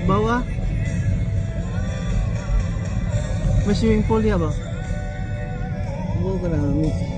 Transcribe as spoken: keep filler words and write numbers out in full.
Bawah. May swimming pool ya ba? Oo, karami.